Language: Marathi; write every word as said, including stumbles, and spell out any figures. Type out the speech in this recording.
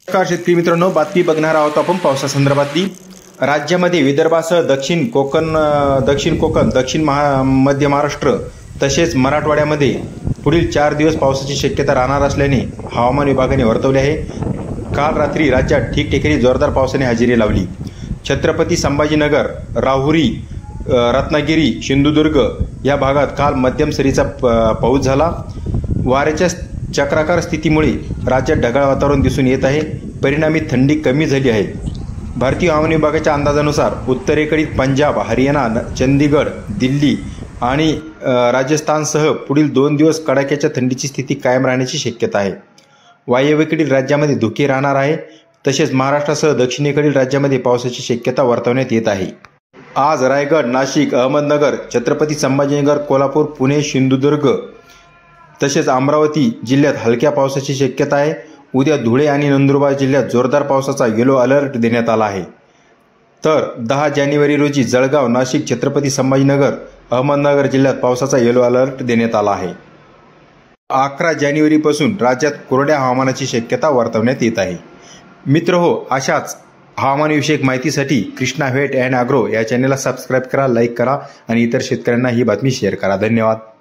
नमस्कार शेतकरी मित्रांनो, बातमी बघणार आहोत आपण पावसासंदर्भातली। राज्यामध्ये विदर्भासह दक्षिण कोकण दक्षिण कोकण दक्षिण महा मध्य महाराष्ट्र तसेच मराठवाड्यामध्ये पुढील चार दिवस पावसाची शक्यता राहणार असल्याने हवामान विभागाने वर्तवले आहे। काल रात्री राज्यात ठिकठिकाणी जोरदार पावसाने हजेरी लावली। छत्रपती संभाजीनगर, राहुरी, रत्नागिरी, सिंधुदुर्ग या भागात काल मध्यम सरीचा पाऊस झाला। वाऱ्याच्या चक्राकार स्थितीमुळे राज्यात ढगाळ वातावरण दिसून येत आहे। परिणामी थंडी कमी झाली आहे। भारतीय हवामान विभागाच्या अंदाजानुसार उत्तरेकडील पंजाब, हरियाणा, चंदीगड, दिल्ली आणि राजस्थानसह पुढील दोन दिवस कडाक्याच्या थंडीची स्थिती कायम राहण्याची शक्यता आहे। वायव्येकडील राज्यामध्ये धुके राहणार आहे। तसेच महाराष्ट्रासह दक्षिणेकडील राज्यामध्ये पावसाची शक्यता वर्तवण्यात येत आहे। आज रायगड, नाशिक, अहमदनगर, छत्रपती संभाजीनगर, कोल्हापूर, पुणे, सिंधुदुर्ग तसेच अमरावती जिल्ह्यात हलक्या पावसाची शक्यता आहे। उद्या धुळे आणि नंदुरबार जिल्ह्यात जोरदार पावसाचा येलो अलर्ट देण्यात आला आहे। तर दहा जानेवारी रोजी जळगाव, नाशिक, छत्रपती संभाजीनगर, अहमदनगर जिल्ह्यात पावसाचा येलो अलर्ट देण्यात आला आहे। अकरा जानेवारीपासून राज्यात कोरड्या हवामानाची शक्यता वर्तवण्यात येत आहे। मित्र हो, अशाच हवामानविषयक माहितीसाठी कृष्णा व्हेट अँड ॲग्रो या चॅनलला सबस्क्राईब करा, लाईक करा आणि इतर शेतकऱ्यांना ही बातमी शेअर करा। धन्यवाद।